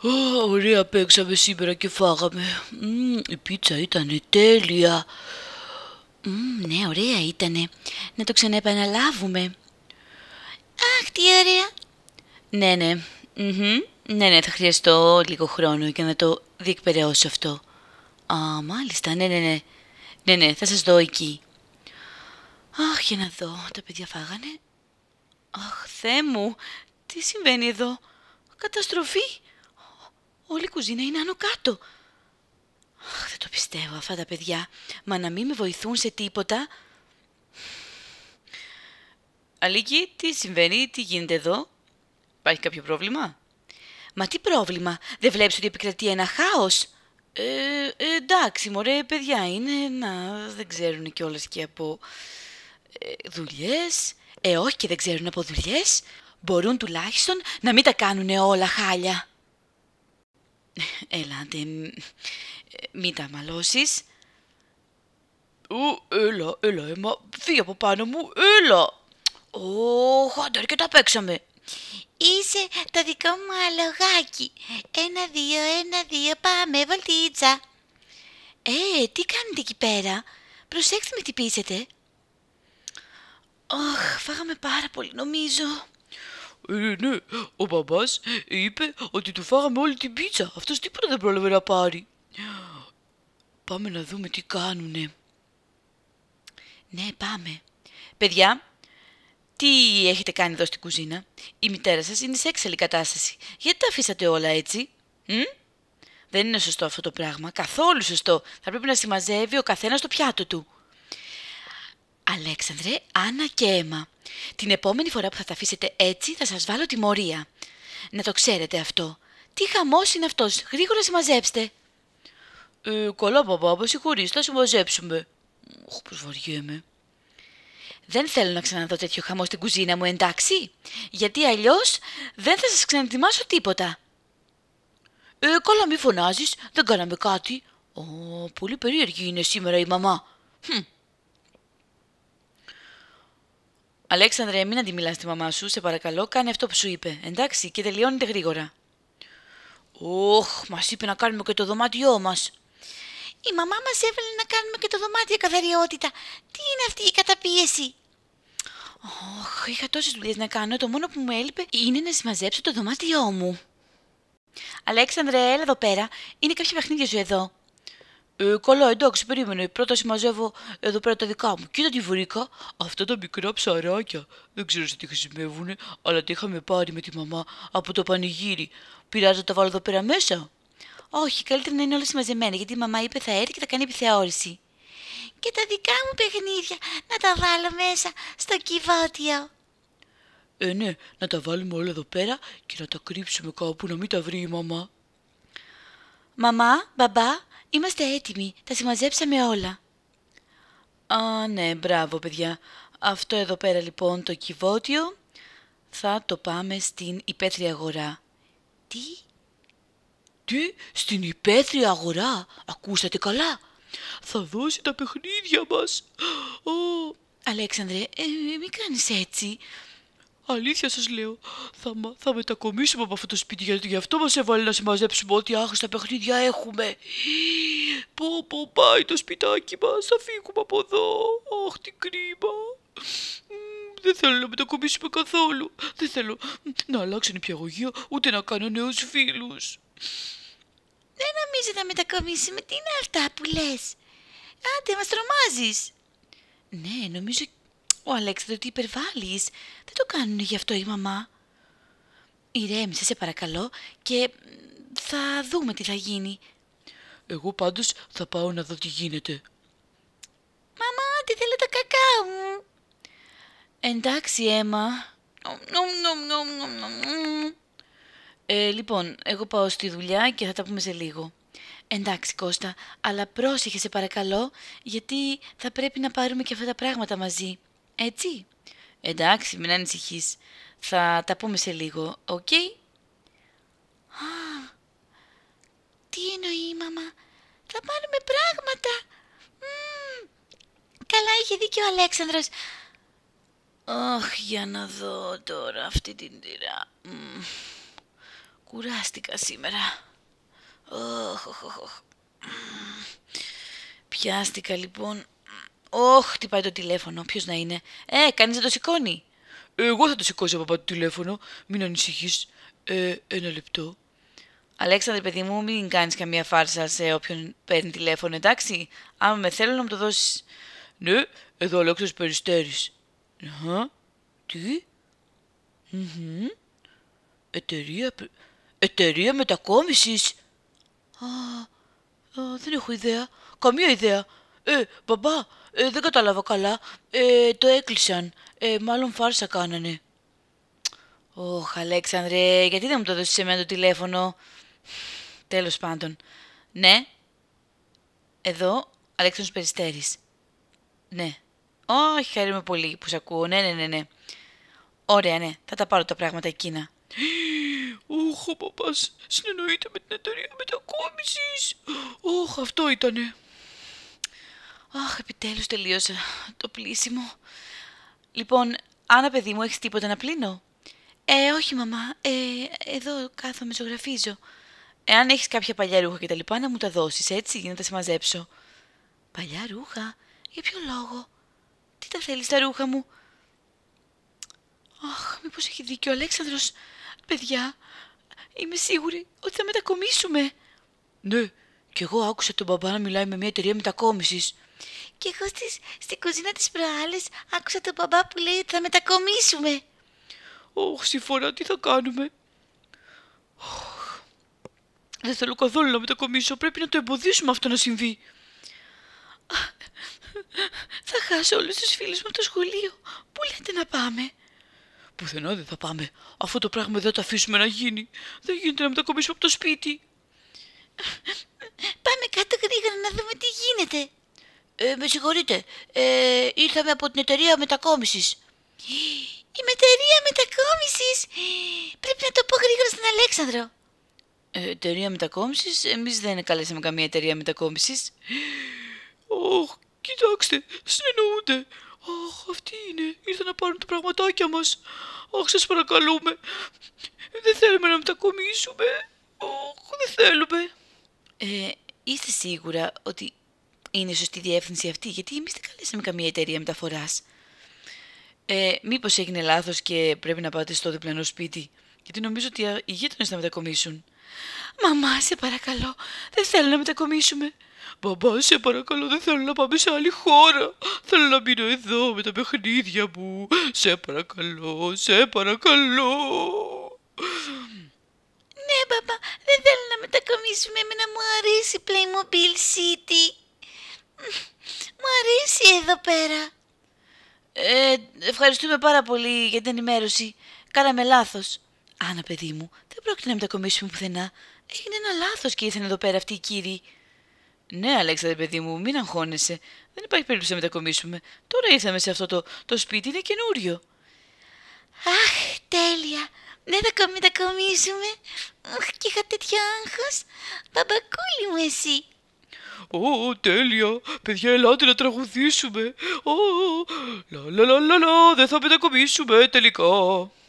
Ωραία παίξαμε σήμερα και φάγαμε. Η πίτσα ήταν τέλεια. Ναι, ωραία ήτανε. Να το ξαναεπαναλάβουμε. Αχ, τι ωραία. Ναι, ναι. Ναι, θα χρειαστώ λίγο χρόνο για να το διεκπαιρεώσω αυτό. Α, μάλιστα, ναι. Ναι, θα σας δω εκεί. Αχ, για να δω, τα παιδιά φάγανε. Αχ, Θεέ μου, τι συμβαίνει εδώ? Καταστροφή. Όλη η κουζίνα είναι άνω κάτω. Αχ, δεν το πιστεύω αυτά τα παιδιά. Μα να μην με βοηθούν σε τίποτα. Αλίκη, τι συμβαίνει, τι γίνεται εδώ? Υπάρχει κάποιο πρόβλημα? Μα τι πρόβλημα, δεν βλέπεις ότι επικρατεί ένα χάος? Εντάξει, μωρέ, παιδιά είναι, δεν ξέρουν κιόλας και από δουλειές. Όχι και δεν ξέρουν από δουλειές. Μπορούν τουλάχιστον να μην τα κάνουν όλα χάλια. Έλατε, μην τα μαλώσεις. Έλα, Έμα, φύγε από πάνω μου, έλα. Άντε, και τα παίξαμε. Είσαι το δικό μου αλογάκι. 1, 2, 1, 2, πάμε, βολτίτσα. Τι κάνετε εκεί πέρα? Προσέξτε με χτυπήσετε. Αχ, φάγαμε πάρα πολύ νομίζω. Ναι, ο μπαμπάς είπε ότι του φάγαμε όλη την πίτσα. Αυτός τίποτα δεν πρόλαβε να πάρει. Πάμε να δούμε τι κάνουνε. Ναι, πάμε. Παιδιά, τι έχετε κάνει εδώ στην κουζίνα? Η μητέρα σας είναι σε έξαλλη κατάσταση. Γιατί τα αφήσατε όλα έτσι? Δεν είναι σωστό αυτό το πράγμα. Καθόλου σωστό. Θα πρέπει να συμμαζεύει ο καθένας το πιάτο του. Αλέξανδρε, Άννα και Έμα, την επόμενη φορά που θα τα αφήσετε έτσι θα σας βάλω τιμωρία. Να το ξέρετε αυτό. Τι χαμός είναι αυτός. Γρήγορα συμμαζέψτε. Καλά παπά, με συγχωρείς, θα συμμαζέψουμε. Πώς βαριέμαι. Δεν θέλω να ξαναδώ τέτοιο χαμό στην κουζίνα μου, εντάξει? Γιατί αλλιώς δεν θα σας ξανατιμάσω τίποτα. Καλά μη φωνάζεις, δεν κάναμε κάτι. Πολύ περίεργη είναι σήμερα η μαμά. Αλέξανδρε, μην αντιμιλάς τη μαμά σου, σε παρακαλώ, κάνε αυτό που σου είπε, εντάξει, και τελειώνετε γρήγορα. Μας είπε να κάνουμε και το δωμάτιό μας. Η μαμά μας έβαλε να κάνουμε και το δωμάτιο καθαριότητα. Τι είναι αυτή η καταπίεση? Είχα τόσες δουλειές να κάνω, το μόνο που μου έλειπε είναι να συμμαζέψω το δωμάτιό μου. Αλέξανδρε, έλα εδώ πέρα, είναι κάποια παιχνίδια σου εδώ. Καλά, εντάξει, περίμενε. Πρώτα συμμαζεύω εδώ πέρα τα δικά μου. Κοίτα τι βρήκα. Αυτά τα μικρά ψαράκια. Δεν ξέρω σε τι χρησιμεύουν, αλλά τα είχαμε πάρει με τη μαμά από το πανηγύρι. Πειράζει να τα βάλω εδώ πέρα μέσα? Όχι, καλύτερα να είναι όλα συμμαζεμένα, γιατί η μαμά είπε θα έρθει και θα κάνει επιθεώρηση. Και τα δικά μου παιχνίδια να τα βάλω μέσα στο κυβότιο? Ναι, να τα βάλουμε όλα εδώ πέρα και να τα κρύψουμε κάπου να μην τα βρει η μαμά. Μαμά, μπαμπά, είμαστε έτοιμοι. Τα συμμαζέψαμε όλα. Ναι, μπράβο παιδιά. Αυτό εδώ πέρα λοιπόν το κυβότιο θα το πάμε στην υπαίθρια αγορά. Τι, στην υπαίθρια αγορά? Ακούσατε καλά? Θα δώσει τα παιχνίδια μας. Αλέξανδρε, μην κάνεις έτσι. Αλήθεια σας λέω, θα μετακομίσουμε από αυτό το σπίτι, γιατί γι' αυτό μας έβαλε να συμμαζέψουμε ό,τι άχρηστα παιχνίδια έχουμε. Πω πάει το σπιτάκι μας, θα φύγουμε από εδώ. Αχ, τι κρίμα. Δεν θέλω να μετακομίσουμε καθόλου. Δεν θέλω να αλλάξω νηπιαγωγείο, ούτε να κάνω νέους φίλους. Δεν νομίζω να μετακομίσουμε. Τι είναι αυτά που λες? Άντε, μας τρομάζεις. Ναι, νομίζω ο Αλέξανδρος ότι υπερβάλλεις. Δεν το κάνουν γι' αυτό η μαμά. Ηρέμησε, σε παρακαλώ, και θα δούμε τι θα γίνει. Εγώ πάντως θα πάω να δω τι γίνεται. Μαμά, τι θέλω το κακάο μου. Εντάξει, Έμα. Λοιπόν, εγώ πάω στη δουλειά και θα τα πούμε σε λίγο. Εντάξει, Κώστα, αλλά πρόσεχε σε παρακαλώ, γιατί θα πρέπει να πάρουμε και αυτά τα πράγματα μαζί. Έτσι? Εντάξει, μην ανησυχείς. Θα τα πούμε σε λίγο, οκ? Τι εννοεί η μαμά? Θα πάρουμε πράγματα. Καλά είχε δίκιο ο Αλέξανδρος. Για να δω τώρα αυτή την τυρά. Κουράστηκα σήμερα. Πιάστηκα λοιπόν. Χτυπάει το τηλέφωνο. Ποιος να είναι? Κανείς δεν το σηκώνει? Εγώ θα το σηκώσω από το τηλέφωνο. Μην ανησυχείς. Ένα λεπτό. Αλέξανδρε, παιδί μου, μην κάνεις καμία φάρσα σε όποιον παίρνει τηλέφωνο, εντάξει? Άμα με θέλω να μου το δώσεις. Ναι, εδώ Αλέξανδρος Περιστέρης. Τι? Εταιρεία μετακόμισης. Δεν έχω ιδέα. Καμία ιδέα. Μπαμπά, δεν κατάλαβα καλά. Το έκλεισαν. Μάλλον φάρσα κάνανε. Αλέξανδρε, γιατί δεν μου το δώσεις σε μένα το τηλέφωνο? Τέλος πάντων. Ναι. Εδώ, Αλέξανδρος Περιστέρης. Ναι. Όχι, χαίρομαι πολύ που σ' ακούω. Ναι. Ωραία, ναι. Θα τα πάρω τα πράγματα εκείνα. Ο παπάς συνεννοείται με την εταιρεία μετακόμισης. Αυτό ήτανε. Επιτέλους τελείωσα το πλύσιμο. Λοιπόν, Άννα, παιδί μου, έχεις τίποτα να πλύνω? Όχι, μαμά. Εδώ κάθομαι, ζωγραφίζω. Εάν έχεις κάποια παλιά ρούχα και τα λοιπά, να μου τα δώσεις, έτσι, για να τα συμμαζέψω. Παλιά ρούχα? Για ποιο λόγο? Τι τα θέλεις τα ρούχα μου? Μήπως έχει δίκιο ο Αλέξανδρος? Παιδιά, είμαι σίγουρη ότι θα μετακομίσουμε. Ναι, κι εγώ άκουσα τον μπαμπά να μιλάει με μια εταιρεία μετακόμισης. Κι εγώ στην κουζίνα της προάλλες άκουσα τον μπαμπά που λέει ότι θα μετακομίσουμε. Συμφωνά, τι θα κάνουμε? Δεν θέλω καθόλου να μετακομίσω, πρέπει να το εμποδίσουμε αυτό να συμβεί. Θα χάσω όλους τους φίλους μου από το σχολείο. Πού λέτε να πάμε? Πουθενά δεν θα πάμε. Αυτό το πράγμα δεν θα το αφήσουμε να γίνει. Δεν γίνεται να μετακομίσουμε από το σπίτι. Πάμε κάτω γρήγορα να δούμε τι γίνεται. Με συγχωρείτε. Ήρθαμε από την εταιρεία μετακόμισης. Η εταιρεία μετακόμισης. Πρέπει να το πω γρήγορα στον Αλέξανδρο. Εταιρεία μετακόμισης? Εμείς δεν καλέσαμε καμία εταιρεία μετακόμισης. Κοιτάξτε, συνεννοούνται. Αυτοί είναι. Ήρθαν να πάρουν τα πραγματάκια μας. Σας παρακαλούμε. Δεν θέλουμε να μετακομίσουμε. Δεν θέλουμε. Είστε σίγουρα ότι είναι σωστή διεύθυνση αυτή? Γιατί εμείς δεν καλέσαμε καμία εταιρεία μεταφοράς. Μήπως έγινε λάθος και πρέπει να πάτε στο διπλανό σπίτι? Γιατί νομίζω ότι οι γείτονες θα μετακομίσουν. Μαμά, σε παρακαλώ, δεν θέλω να μετακομίσουμε. Μπαμπά, σε παρακαλώ, δεν θέλω να πάμε σε άλλη χώρα. Θέλω να μείνω εδώ με τα παιχνίδια μου. Σε παρακαλώ, σε παρακαλώ. Ναι, μπαμπά, δεν θέλω να μετακομίσουμε. Εμένα μου αρέσει η Playmobil City. Μου αρέσει εδώ πέρα. Ευχαριστούμε πάρα πολύ για την ενημέρωση. Κάναμε λάθος. Άννα, παιδί μου, δεν πρόκειται να μετακομίσουμε πουθενά. Έγινε ένα λάθος και ήρθαν εδώ πέρα αυτοί οι κύριοι. Ναι, Αλέξανδρε, παιδί μου, μην αγχώνεσαι. Δεν υπάρχει περίπτωση να μετακομίσουμε. Τώρα ήρθαμε σε αυτό το σπίτι, είναι καινούριο. Τέλεια. Δεν θα μετακομίσουμε. Και είχα τέτοιο άγχος. Μπαμπακούλη μου εσύ. Τέλεια. Παιδιά, ελάτε να τραγουδήσουμε. Λα, δεν θα μετακομίσουμε τελικά.